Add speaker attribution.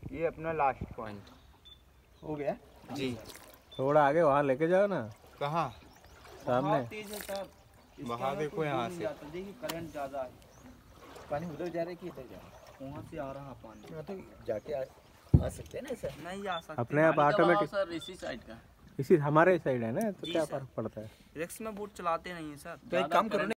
Speaker 1: ये अपना last point
Speaker 2: हो गया
Speaker 1: जी।
Speaker 3: थोड़ा आगे वहाँ लेके जाओ ना।
Speaker 1: कहाँ?
Speaker 3: सामने
Speaker 2: तेज है सर,
Speaker 1: वहाँ देखो यहाँ से
Speaker 2: देखिए करंट ज्यादा है। पानी उधर जा रहा है कि इधर जा रहा है? वहाँ से आ रहा पानी।
Speaker 4: तो जाके आ सकते हैं ना सर?
Speaker 2: नहीं आ सकते,
Speaker 3: अपने आप ऑटोमेटिक
Speaker 2: सर इसी साइड का।
Speaker 3: इसी हमारे साइड है ना, तो
Speaker 2: जी
Speaker 3: क्या
Speaker 2: सर।
Speaker 3: फर्क पड़ता है।
Speaker 2: रिक्स में बोट चलाते नहीं है सर।
Speaker 4: तो एक काम करो ना,